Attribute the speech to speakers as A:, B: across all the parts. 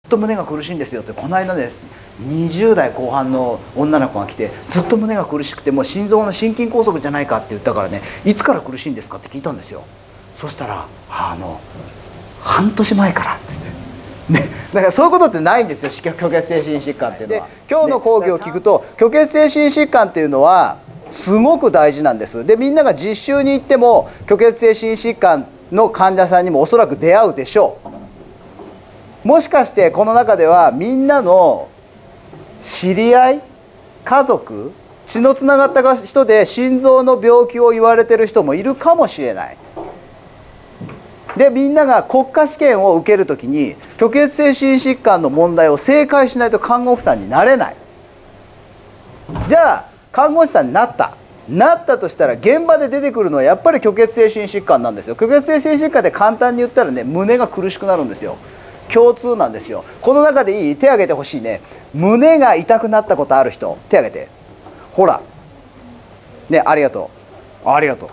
A: っと胸が苦しいんですよって、この間です20代後半の女の子が来て、ずっと胸が苦しくてもう心臓の心筋梗塞じゃないかって言ったからね、いつから苦しいんですかって聞いたんですよ。そしたら半年前からって言って、ね、だからそういうことってないんですよ、虚血性心疾患っていうのは。で今日の講義を聞くと、虚血性心疾患っていうのはすごく大事なんです。でみんなが実習に行っても虚血性心疾患の患者さんにもおそらく出会うでしょう。もしかしてこの中ではみんなの知り合い、家族、血のつながった人で心臓の病気を言われてる人もいるかもしれない。でみんなが国家試験を受けるときに虚血性心疾患の問題を正解しないと看護婦さんになれない。じゃあ看護師さんになったとしたら、現場で出てくるのはやっぱり虚血性心疾患なんですよ。虚血性心疾患って簡単に言ったらね、胸が苦しくなるんですよ。共通なんですよ。この中でいい？手挙げてほしいね。胸が痛くなったことある人、手挙げて。ほらね、ありがとう、ありがとう。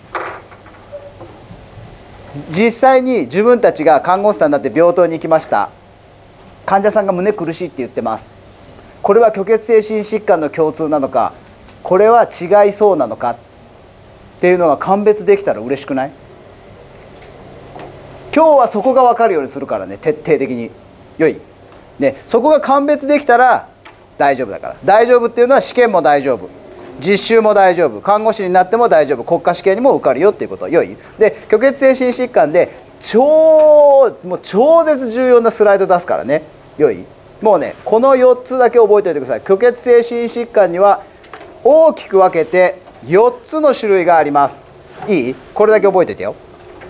A: 実際に自分たちが看護師さんになって病棟に行きました。患者さんが胸苦しいって言ってます。これは虚血性心疾患の共通なのか、これは違いそうなのかっていうのが鑑別できたら嬉しくない？今日はそこが分かるようにするからね、徹底的に。よい、ね、そこが鑑別できたら大丈夫だから。大丈夫っていうのは試験も大丈夫、実習も大丈夫、看護師になっても大丈夫、国家試験にも受かるよっていうこと。よい。で虚血性心疾患でもう超絶重要なスライド出すからね。よい。もうね、この4つだけ覚えておいてください。虚血性心疾患には大きく分けて4つの種類があります。いい？これだけ覚えててよ。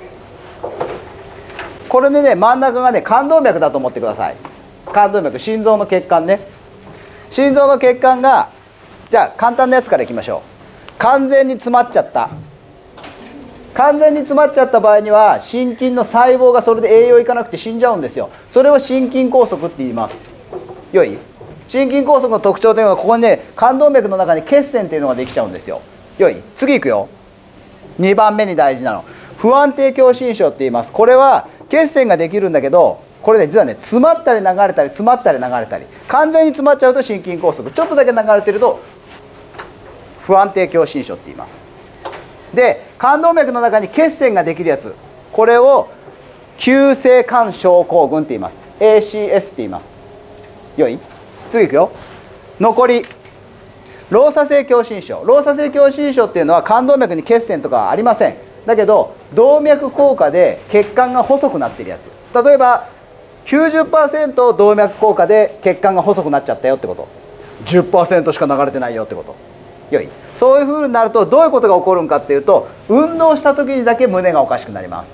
A: これでね、真ん中がね、冠動脈だと思ってください。冠動脈、心臓の血管ね。心臓の血管が、じゃあ簡単なやつからいきましょう。完全に詰まっちゃった。完全に詰まっちゃった場合には、心筋の細胞がそれで栄養いかなくて死んじゃうんですよ。それを心筋梗塞って言います。よい？心筋梗塞の特徴というのは、ここにね、冠動脈の中に血栓っていうのができちゃうんですよ。よい？次いくよ。2番目に大事なの、不安定狭心症って言います。これは血栓ができるんだけど、これね、実はね、詰まったり流れたり、詰まったり流れたり、完全に詰まっちゃうと心筋梗塞、ちょっとだけ流れてると不安定狭心症って言います。で冠動脈の中に血栓ができるやつ、これを急性冠症候群って言います。 ACS って言います。よい？次いくよ。残り労鎖性狭心症。労鎖性狭心症っていうのは冠動脈に血栓とかはありません。だけど動脈硬化で血管が細くなっているやつ。例えば 90% 動脈硬化で血管が細くなっちゃったよってこと。 10% しか流れてないよってこと。よい？そういうふうになるとどういうことが起こるんかっていうと、運動した時にだけ胸がおかしくなります。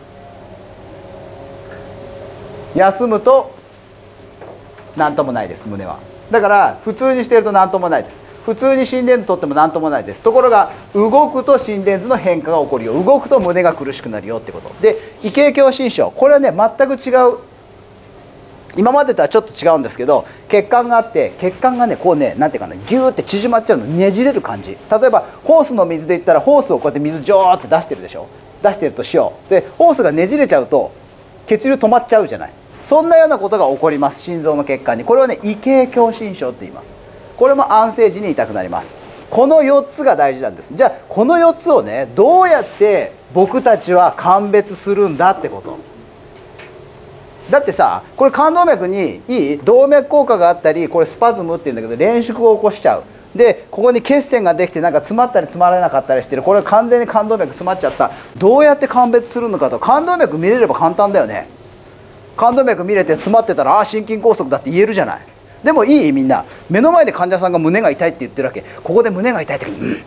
A: 休むと何ともないです、胸は。だから普通にしていると何ともないです。普通に心電図取っても何ともないです。ところが動くと心電図の変化が起こるよ、動くと胸が苦しくなるよってことで、異形狭心症、これはね、全く違う、今までとはちょっと違うんですけど、血管があって、血管がね、こうね、なんていうかな、ギューって縮まっちゃうの、ねじれる感じ。例えばホースの水で言ったら、ホースをこうやって水ジョーって出してるでしょ。出してるとしよう。でホースがねじれちゃうと血流止まっちゃうじゃない。そんなようなことが起こります、心臓の血管に。これをね、異形狭心症って言います。これも安静時に痛くなります。この4つが大事なんです。じゃあこの4つをね、どうやって僕たちは鑑別するんだってこと。だってさ、これ冠動脈にいい動脈硬化があったり、これスパズムっていうんだけど、連縮を起こしちゃう。でここに血栓ができて、なんか詰まったり詰まらなかったりしてる。これ完全に冠動脈詰まっちゃった。どうやって鑑別するのかと。冠動脈見れれば簡単だよね。冠動脈見れて詰まってたら、ああ心筋梗塞だって言えるじゃない。でもいい？みんな目の前で患者さんが胸が痛いって言ってるわけ。ここで胸が痛い時に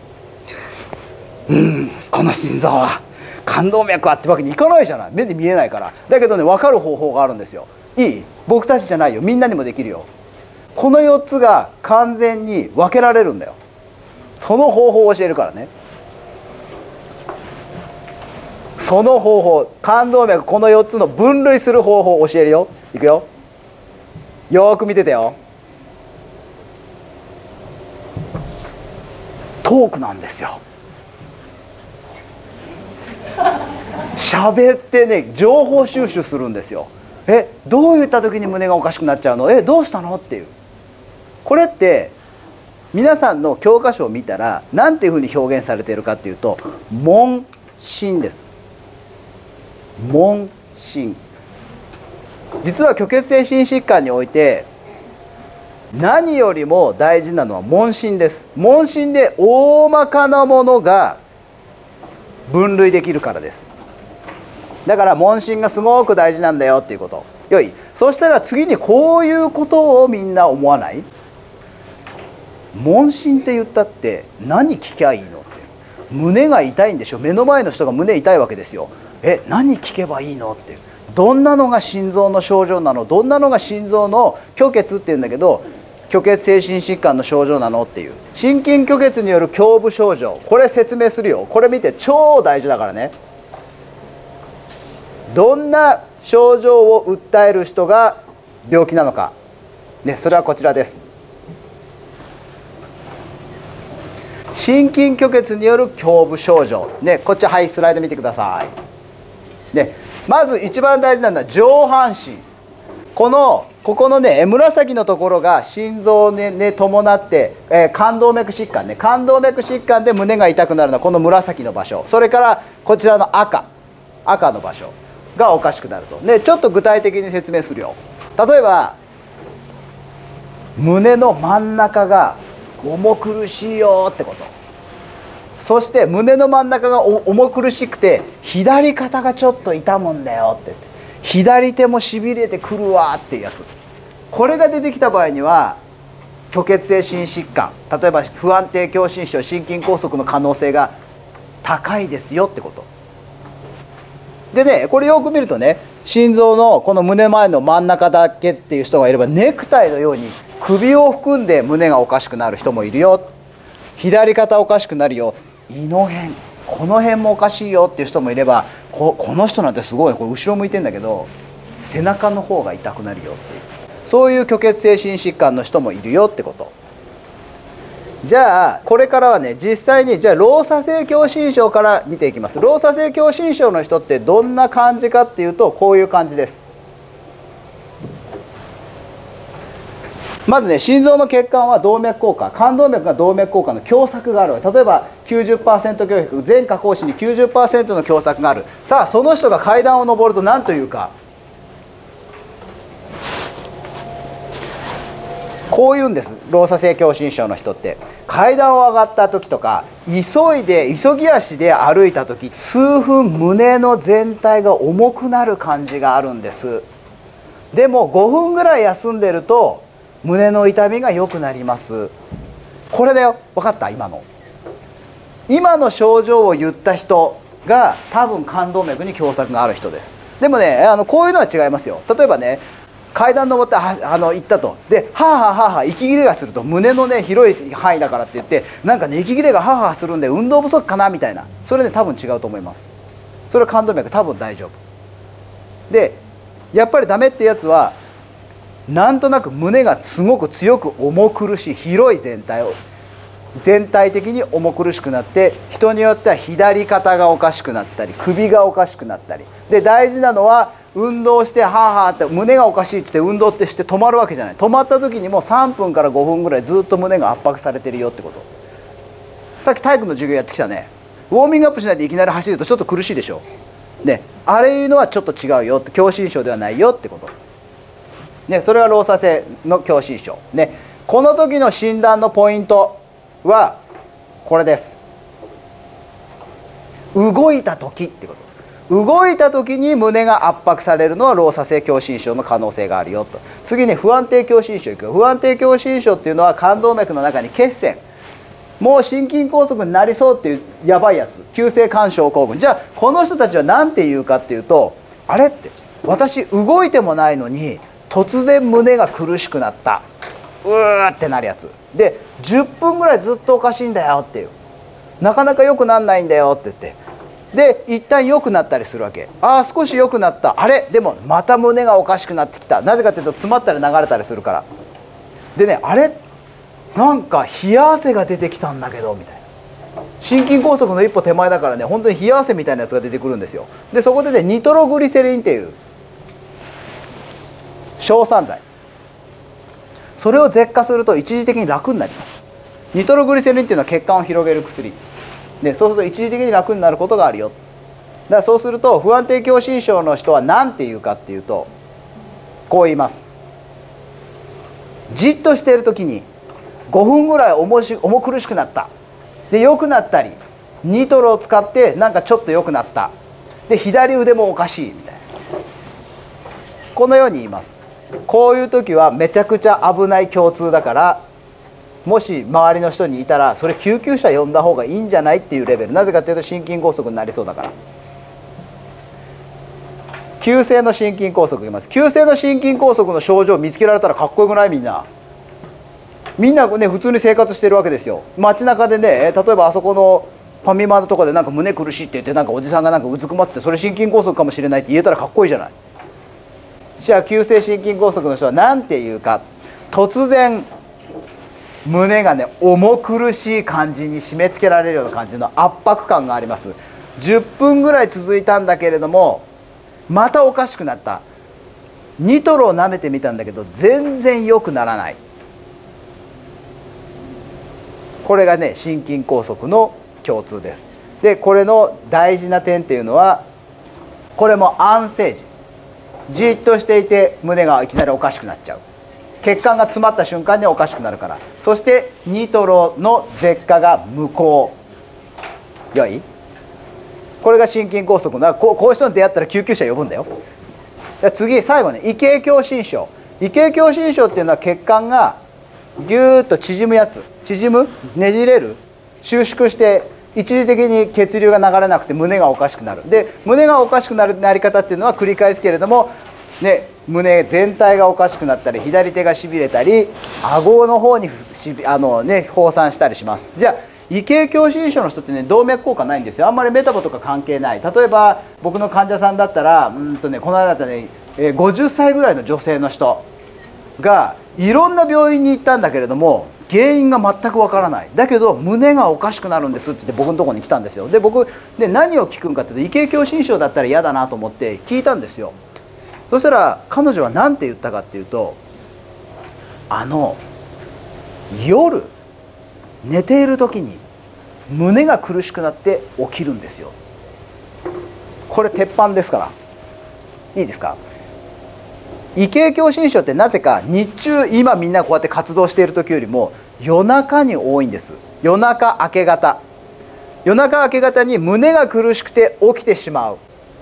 A: この心臓は冠動脈はってわけにいかないじゃない。目で見えないから。だけどね、分かる方法があるんですよ。いい？僕たちじゃないよ、みんなにもできるよ。この4つが完全に分けられるんだよ。その方法を教えるからね。その方法、冠動脈、この4つの分類する方法を教えるよ。いくよ。よーく見ててよ。トークなんですよ。喋ってね、情報収集するんですよ。 どういった時に胸がおかしくなっちゃうの、どうしたのっていう。これって皆さんの教科書を見たら何ていうふうに表現されているかっていうと、問診です。問診。実は虚血性心疾患において何よりも大事なのは問診です。問診で大まかなものが分類できるからです。だから問診がすごく大事なんだよっていうこと。よい。そしたら次にこういうことをみんな思わない？問診って言ったって何聞きゃいいのって。胸が痛いんでしょ。目の前の人が胸痛いわけですよ。何聞けばいいのって。どんなのが心臓の症状なの、どんなのが心臓の虚血っていうんだけど、虚血性心疾患の症状なのっていう。心筋虚血による胸部症状、これ説明するよ。これ見て、超大事だからね。どんな症状を訴える人が病気なのか、それはこちらです。心筋虚血による胸部症状、こっち、はい、スライド見てください。まず一番大事なのは上半身。ここの紫のところが心臓に伴って、冠動脈疾患ね。冠動脈疾患で胸が痛くなるのはこの紫の場所。それからこちらの赤の場所がおかしくなると。ちょっと具体的に説明するよ。例えば胸の真ん中が重苦しいよってこと。そして胸の真ん中が重苦しくて左肩がちょっと痛むんだよって。左手もしびれてくるわっていうやつ。これが出てきた場合には虚血性心疾患、例えば不安定狭心症、心筋梗塞の可能性が高いですよってことでこれよく見ると心臓のこの胸前の真ん中だけっていう人がいれば、ネクタイのように首を含んで胸がおかしくなる人もいるよ。左肩おかしくなるよ。胃の辺、この辺もおかしいよっていう人もいれば、この人なんてすごい、これ後ろ向いてんだけど背中の方が痛くなるよっていう、そういう虚血性心疾患の人もいるよってこと。じゃあこれからは実際にじゃあ労作性狭心症から見ていきます。労作性狭心症の人ってどんな感じかっていうと、こういう感じです。まず心臓の血管は動脈硬化、冠動脈が動脈硬化の狭窄がある。例えば 90% 狭窄、全下行歯に 90% の狭窄がある。さあその人が階段を上ると何というか、こう言うんです。労作性狭心症の人って階段を上がった時とか急ぎ足で歩いた時、数分胸の全体が重くなる感じがあるんです。でも5分ぐらい休んでると胸の痛みが良くなります。これだよ。分かった？今の症状を言った人が多分冠動脈に狭窄がある人です。でもこういうのは違いますよ。例えば階段登って行ったと。ではあはあはあはあ息切れがすると、胸の広い範囲だからって言ってなんか息切れがはあはあするんで運動不足かなみたいな、それ多分違うと思います。それは冠動脈多分大丈夫で、やっぱりダメってやつはなんとなく胸がすごく強く重苦しい、広い全体的に重苦しくなって、人によっては左肩がおかしくなったり首がおかしくなったりで、大事なのは運動してはあはあって胸がおかしいって言って運動ってして止まるわけじゃない。止まった時にも3分から5分ぐらいずっと胸が圧迫されてるよってこと。さっき体育の授業やってきたね。ウォーミングアップしないでいきなり走るとちょっと苦しいでしょ。あれいうのはちょっと違うよって、狭心症ではないよってこと。それは労作性の狭心症。この時の診断のポイントはこれです。動いた時ってこと。動いた時に胸が圧迫されるのは労作性狭心症の可能性があるよと。次に不安定狭心症いくよ。不安定狭心症っていうのは冠動脈の中に血栓、もう心筋梗塞になりそうっていうやばいやつ、急性冠症候群。じゃあこの人たちは何て言うかっていうと、あれって私動いてもないのに突然胸が苦しくなった、うーってなるやつで、10分ぐらいずっとおかしいんだよっていう、なかなか良くなんないんだよって言って、で一旦良くなったりするわけ。ああ少し良くなった、あれでもまた胸がおかしくなってきた。なぜかというと詰まったり流れたりするからであれなんか冷や汗が出てきたんだけどみたいな。心筋梗塞の一歩手前だから本当に冷や汗みたいなやつが出てくるんですよ。でそこでニトログリセリンっていう硝酸剤、それを舌下すると一時的に楽になります。ニトログリセリンっていうのは血管を広げる薬で、そうすると一時的に楽になることがあるよ。だからそうすると不安定狭心症の人は何て言うかっていうと、こう言います。じっとしている時に5分ぐらい重苦しくなった、で良くなったり、ニトロを使ってなんかちょっと良くなった、で左腕もおかしいみたいな、このように言います。こういう時はめちゃくちゃ危ない胸痛だから、もし周りの人にいたらそれ救急車呼んだ方がいいんじゃないっていうレベル。なぜかというと心筋梗塞になりそうだから。急性の心筋梗塞います。急性の心筋梗塞の症状を見つけられたらかっこよくない？みんなね、普通に生活してるわけですよ。街中でね、例えばあそこのファミマとかでなんか胸苦しいって言って、なんかおじさんがなんかうずくまってて、それ心筋梗塞かもしれないって言えたらかっこいいじゃない。じゃあ急性心筋梗塞の人は何て言うか。突然胸がね重苦しい感じに締め付けられるような感じの圧迫感があります。10分ぐらい続いたんだけれどもまたおかしくなった。ニトロを舐めてみたんだけど全然良くならない。これがね心筋梗塞の共通です。でこれの大事な点っていうのは、これも安静時、じっとしていて胸がいきなりおかしくなっちゃう。血管が詰まった瞬間におかしくなるから。そしてニトロの舌下が無効。よい？これが心筋梗塞だ。こういう人に出会ったら救急車呼ぶんだよ。次最後ね、異形狭心症。異形狭心症っていうのは血管がギューッと縮むやつ。縮む、ねじれる、収縮して一時的に血流が流れなくて胸がおかしくなる。で胸がおかしくなるなり方っていうのは繰り返すけれども、ね、胸全体がおかしくなったり、左手がしびれたり、顎の方に放散したりします。じゃあ異形狭心症の人ってね動脈硬化ないんですよ。あんまりメタボとか関係ない。例えば僕の患者さんだったらこの間だったらね、50歳ぐらいの女性の人がいろんな病院に行ったんだけれども原因が全くわからない。だけど胸がおかしくなるんですって言って僕のところに来たんですよ。で僕で何を聞くんかっていうと、異形狭心症だったら嫌だなと思って聞いたんですよ。そしたら彼女は何て言ったかっていうと、夜寝ている時に胸が苦しくなって起きるんですよ。これ鉄板ですから。いいですか？異形狭心症ってなぜか日中、今みんなこうやって活動している時よりも夜中に多いんです。夜中明け方、夜中明け方に胸が苦しくて起きてしまう。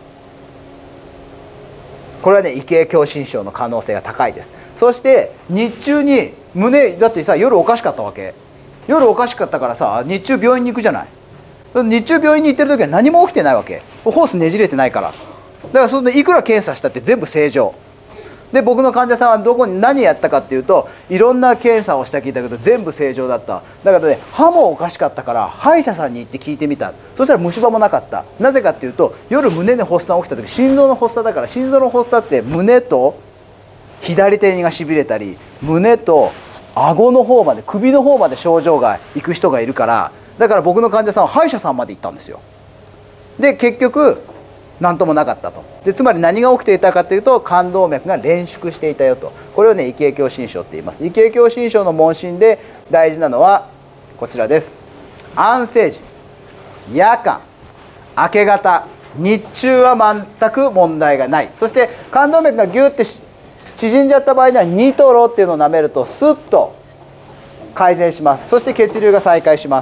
A: これはね異形狭心症の可能性が高いです。そして日中に胸だってさ、夜おかしかったわけ。夜おかしかったからさ、日中病院に行くじゃない。日中病院に行ってる時は何も起きてないわけ。ホースねじれてないから。だからそれでいくら検査したって全部正常で、僕の患者さんは何やったかっていうと、いろんな検査をした聞いたけど全部正常だった。だからね歯もおかしかったから歯医者さんに行って聞いてみた。そしたら虫歯もなかった。なぜかっていうと、夜胸の発作起きた時、心臓の発作だから。心臓の発作って胸と左手がしびれたり、胸と顎の方まで、首の方まで症状がいく人がいるから。だから僕の患者さんは歯医者さんまで行ったんですよ。で結局何ともなかったと。でつまり何が起きていたかというと、冠動脈が連縮していたよと。これをね異形狭心症って言います。異形狭心症の問診で大事なのはこちらです。安静時、夜間、明け方、日中は全く問題がない。そして冠動脈がギュッて縮んじゃった場合にはニトロっていうのを舐めるとスッと改善します。そして血流が再開します。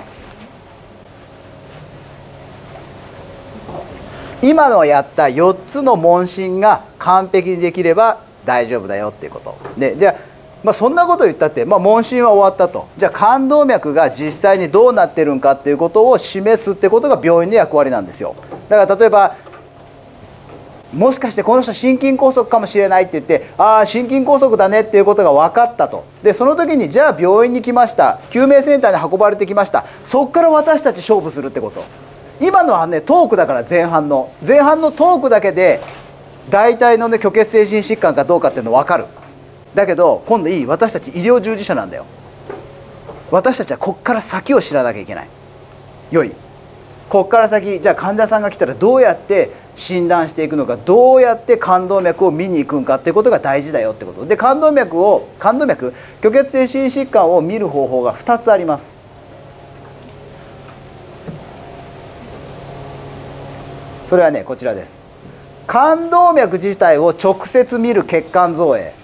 A: 今のやった4つの問診が完璧にできれば大丈夫だよっていうことで、じゃあ、そんなこと言ったって、問診は終わったと。じゃあ冠動脈が実際にどうなってるんかっていうことを示すってことが病院の役割なんですよ。だから例えばもしかしてこの人心筋梗塞かもしれないって言って、ああ心筋梗塞だねっていうことが分かったと。でその時にじゃあ病院に来ました、救命センターに運ばれてきました、そこから私たち勝負するってこと。今のはねトークだから、前半のトークだけで大体のね虚血性心疾患かどうかっていうの分かる。だけど今度私たち医療従事者なんだよ。私たちはこっから先を知らなきゃいけない。よいこっから先、じゃあ患者さんが来たらどうやって診断していくのか、どうやって冠動脈を見に行くんかっていうことが大事だよってことで、冠動脈虚血性心疾患を見る方法が2つあります。それはねこちらです。冠動脈自体を直接見る血管造影、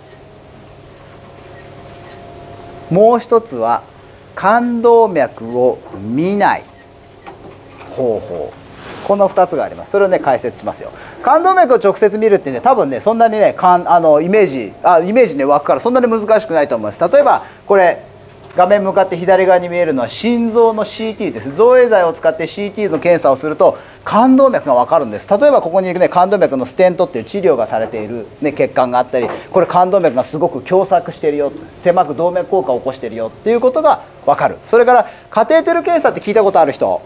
A: もう一つは冠動脈を見ない方法、この2つがあります。それをね解説しますよ。冠動脈を直接見るってね、多分ねそんなにねイメージね湧くからそんなに難しくないと思います。例えばこれ画面向かって左側に見えるのは心臓の CT です。造影剤を使って CT の検査をすると冠動脈が分かるんです。例えばここにね冠動脈のステントっていう治療がされている、ね、血管があったり、これ冠動脈がすごく狭窄してるよ、狭く動脈硬化を起こしてるよっていうことが分かる。それからカテーテル検査って聞いたことある人、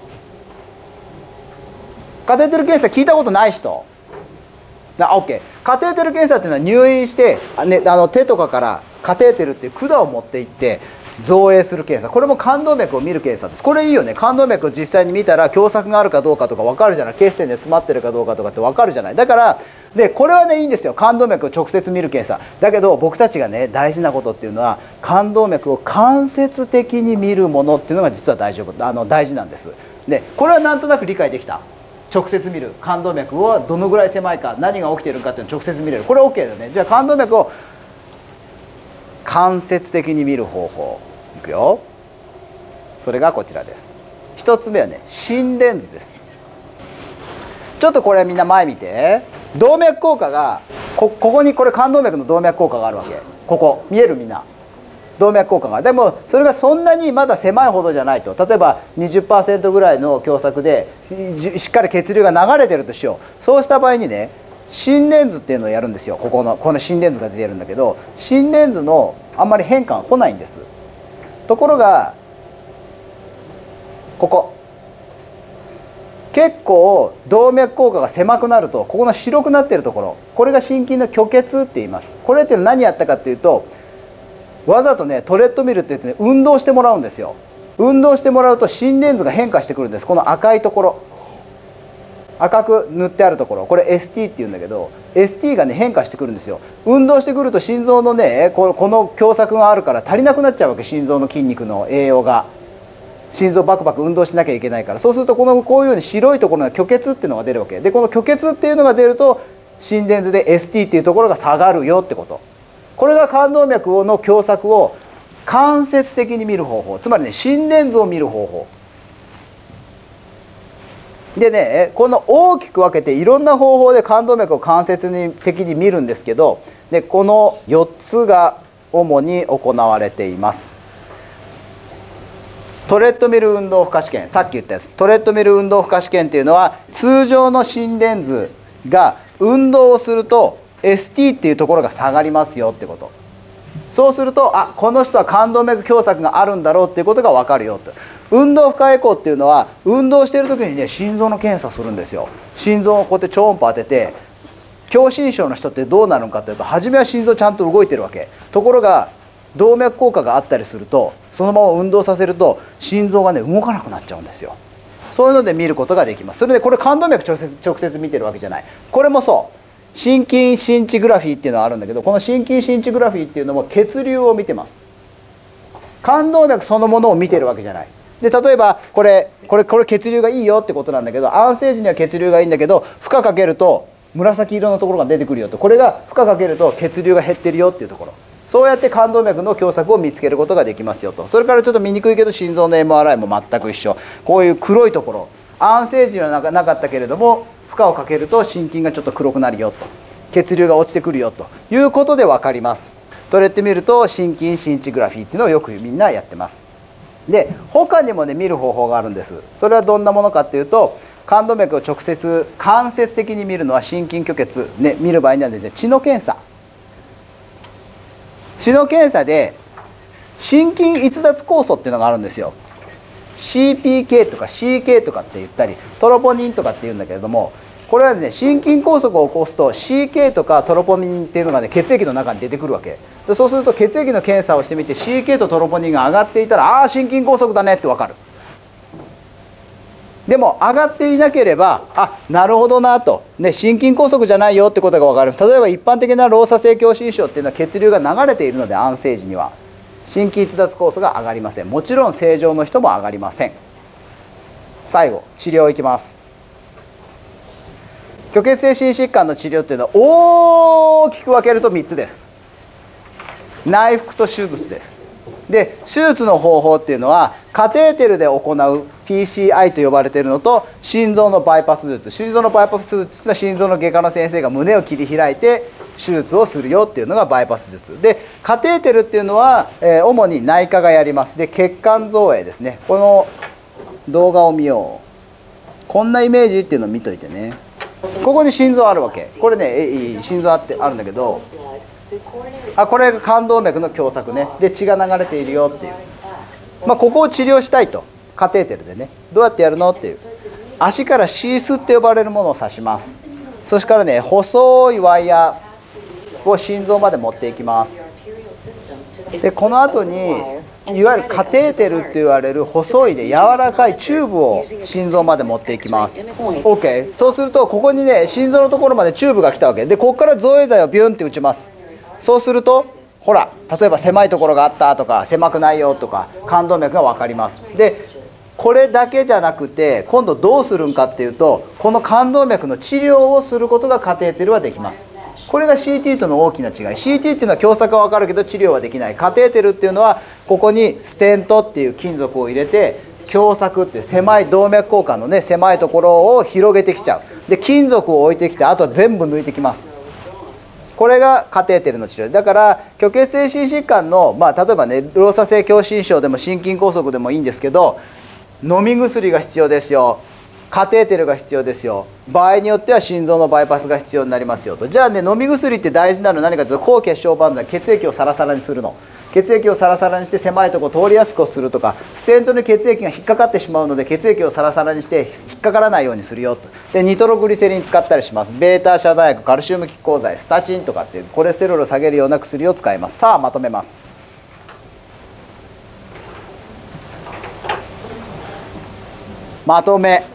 A: カテーテル検査聞いたことない人、OK。カテーテル検査っていうのは入院して、ね、手とかからカテーテルっていう管を持っていって造影する検査、これも冠動脈を見る検査です。これいいよね。冠動脈を実際に見たら狭窄があるかどうかとか分かるじゃない。血栓で詰まってるかどうかとかって分かるじゃない。だからでこれはねいいんですよ、冠動脈を直接見る検査。だけど僕たちがね大事なことっていうのは冠動脈を間接的に見るものっていうのが実は大事なんです。でこれはなんとなく理解できた。直接見る冠動脈はどのぐらい狭いか、何が起きているかっていうのを直接見れる、これ OK だよね。じゃあ冠動脈を間接的に見る方法いくよ。それがこちらです。1つ目はね心電図です。ちょっとこれみんな前見て、動脈硬化がここにこれ冠動脈の動脈硬化があるわけ。ここ見える？みんな動脈硬化が。でもそれがそんなにまだ狭いほどじゃないと。例えば 20% ぐらいの狭窄でしっかり血流が流れてるとしよう。そうした場合にね心電図っていうのをやるんですよ。この心電図が出てるんだけど、心電図のあんまり変化が来ないんです。ところがここ結構動脈硬化が狭くなると、ここの白くなっているところ、これが心筋の虚血って言います。これって何やったかっていうと、わざとねトレッドミルって言ってね運動してもらうんですよ。運動してもらうと心電図が変化してくるんです。この赤いところ、赤く塗ってあるところ、これ ST っていうんだけど ST がね変化してくるんですよ。運動してくると心臓のねこの狭窄があるから足りなくなっちゃうわけ。心臓の筋肉の栄養が、心臓バクバク運動しなきゃいけないから。そうするとこういうように白いところの虚血っていうのが出るわけで、この虚血っていうのが出ると心電図で ST っていうところが下がるよってこと。これが冠動脈の狭窄を間接的に見る方法、つまりね心電図を見る方法でね、この大きく分けていろんな方法で冠動脈を間接的に見るんですけど、でこの4つが主に行われています。トレッドミル運動負荷試験、さっき言ったやつ。トレッドミル運動負荷試験っていうのは通常の心電図が運動をすると ST っていうところが下がりますよってこと。そうするとこの人は冠動脈狭窄があるんだろうっていうことが分かるよと。運動負荷エコーっていうのは運動している時にね心臓の検査するんですよ。心臓をこうやって超音波当てて、狭心症の人ってどうなるのかっていうと、初めは心臓ちゃんと動いてるわけ。ところが動脈硬化があったりすると、そのまま運動させると心臓がね動かなくなっちゃうんですよ。そういうので見ることができます。それでこれ冠動脈直接見てるわけじゃない。これもそう心筋シンチグラフィーっていうのがあるんだけど、この心筋シンチグラフィーっていうのも血流を見てます。冠動脈そのものを見てるわけじゃない。で例えばこれ血流がいいよってことなんだけど、安静時には血流がいいんだけど負荷かけると紫色のところが出てくるよと。これが負荷かけると血流が減ってるよっていうところ。そうやって冠動脈の狭窄を見つけることができますよと。それからちょっと見にくいけど心臓の MRI も全く一緒。こういう黒いところ、安静時にはなかったけれども負荷をかけると心筋がちょっと黒くなるよと、血流が落ちてくるよということで分かります。トレッドミルと心筋シンチグラフィーっていうのをよくみんなやってます。で他にもね見る方法があるんです。それはどんなものかっていうと、冠動脈を直接間接的に見るのは心筋虚血、ね、見る場合にはですね血の検査。血の検査で心筋逸脱酵素っていうのがあるんですよ。 CPK とか CK とかって言ったりトロポニンとかっていうんだけれども、これはですね心筋梗塞を起こすと CK とかトロポニンっていうのがね血液の中に出てくるわけで、そうすると血液の検査をしてみて CK とトロポニンが上がっていたら心筋梗塞だねって分かる。 でも上がっていなければ、あ、なるほどなと、ね、心筋梗塞じゃないよってことが分かる。例えば一般的な労作性狭心症っていうのは血流が流れているので、安静時には心筋逸脱酵素が上がりません。もちろん正常の人も上がりません。最後、治療いきます。虚血性心疾患の治療っていうのは大きく分けると3つです。内服と手術です。で、手術の方法っていうのはカテーテルで行う PCI と呼ばれているのと、心臓のバイパス術。心臓のバイパス術というのは心臓の外科の先生が胸を切り開いて手術をするよっていうのがバイパス術で、カテーテルっていうのは、主に内科がやります。で、血管造影ですね。この動画を見よう。こんなイメージっていうのを見といてね。ここに心臓あるわけ。これね、心臓あるんだけど、これが冠動脈の狭窄ね。で、血が流れているよっていう、ここを治療したいと。カテーテルでね、どうやってやるのっていう、足からシースって呼ばれるものを刺します。そしてからね、細いワイヤーを心臓まで持っていきます。で、この後にいわゆるカテーテルって言われる細いで柔らかいチューブを心臓まで持っていきます。 OK。 そうするとここにね、心臓のところまでチューブが来たわけで、ここから造影剤をビュンって打ちます。そうするとほら、例えば狭いところがあったとか狭くないよとか冠動脈が分かります。で、これだけじゃなくて今度どうするんかっていうと、この冠動脈の治療をすることがカテーテルはできます。これが CT との大きな違い。 CT っていうのは狭窄は分かるけど治療はできない。カテーテルっていうのはここにステントっていう金属を入れて、狭窄って狭い動脈交換のね、狭いところを広げてきちゃう。で、金属を置いてきて、あとは全部抜いてきます。これがカテーテルの治療だから、虚血性心疾患の、例えばね、労作性狭心症でも心筋梗塞でもいいんですけど、飲み薬が必要ですよ、カテーテルが必要ですよ、場合によっては心臓のバイパスが必要になりますよと。じゃあね、飲み薬って大事なのは何かというと、抗血小板剤、血液をサラサラにするの。血液をサラサラにして狭いところを通りやすくするとか、ステントに血液が引っかかってしまうので血液をサラサラにして引っかからないようにするよと。で、ニトログリセリン使ったりします。ベータ遮断薬、カルシウム拮抗剤、スタチンとかっていうコレステロールを下げるような薬を使います。さあ、まとめます。まとめ。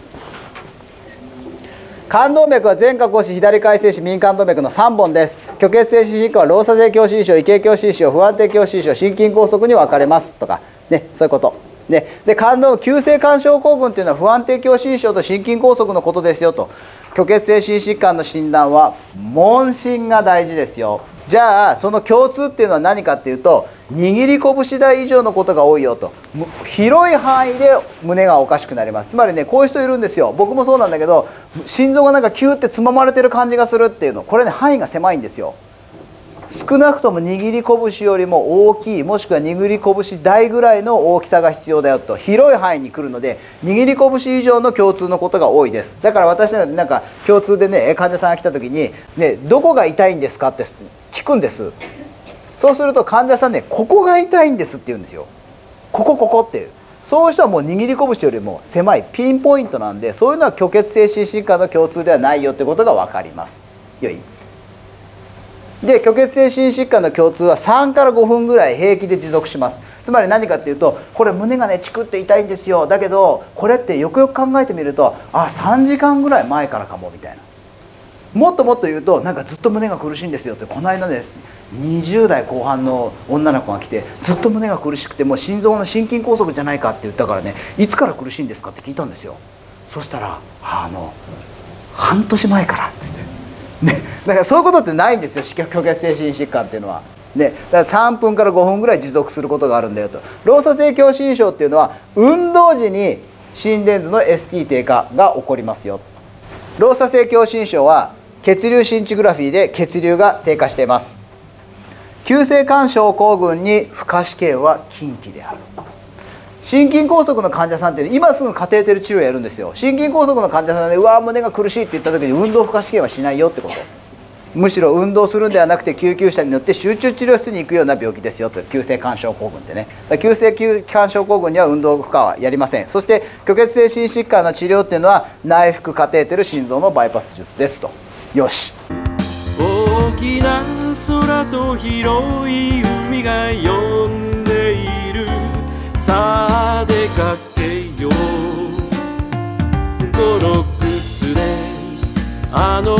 A: 冠動脈は前下腰、左回声子、右冠動脈の3本です。虚血性心疾患は労作性狭心症、異形狭心症、不安定狭心症、心筋梗塞に分かれますとかね、そういうこと。で、冠動脈急性冠症候群というのは不安定狭心症と心筋梗塞のことですよと。虚血性心疾患の診断は問診が大事ですよ。じゃあその共通っていうのは何かっていうと、握り拳大以上のことが多いよと。広い範囲で胸がおかしくなります。つまりね、こういう人いるんですよ。僕もそうなんだけど、心臓がなんかキューってつままれてる感じがするっていうの、これね、範囲が狭いんですよ。少なくとも握り拳よりも大きい、もしくは握り拳大ぐらいの大きさが必要だよと。広い範囲に来るので握り拳以上の共通のことが多いです。だから私なんか共通でね、患者さんが来た時に、ね、どこが痛いんですかって聞くんです。そうすると患者さんね、ここが痛いんですって言うんですよ。ここっていう。そういう人はもう握り拳よりも狭いピンポイントなんで、そういうのは虚血性心疾患の共通ではないよってことが分かります。よいで、虚血性心疾患の共通は3から5分ぐらい平気で持続します。つまり何かっていうと、これ胸がねチクって痛いんですよ、だけどこれってよくよく考えてみると、3時間ぐらい前からかもみたいな。もっともっと言うと、なんかずっと胸が苦しいんですよって。この間です20代後半の女の子が来て、ずっと胸が苦しくてもう心臓の心筋梗塞じゃないかって言ったからね、いつから苦しいんですかって聞いたんですよ。そしたら半年前からって言って。ね、だからそういうことってないんですよ、虚血性心疾患っていうのは。ね、だから3分から5分ぐらい持続することがあるんだよと。労作性狭心症っていうのは運動時に心電図の ST 低下が起こりますよ。労作性狭心症は血流シンチグラフィーで血流が低下しています。急性冠症候群に不可視圏は禁忌である。心筋梗塞の患者さんって今すぐカテーテル治療やるんですよ。心筋梗塞の患者さんでうわ胸が苦しいって言った時に運動不可視圏はしないよってこと。むしろ運動するんではなくて救急車に乗って集中治療室に行くような病気ですよと。急性冠症候群ってね、急性冠症候群には運動負荷はやりません。そして虚血性心疾患の治療っていうのは内服カテーテル心臓のバイパス術ですと。よし。
B: 大きな空と広い海が呼んでいる。さあ出かけよう。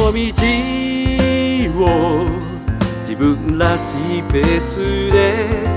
B: の道を自分らしいペースで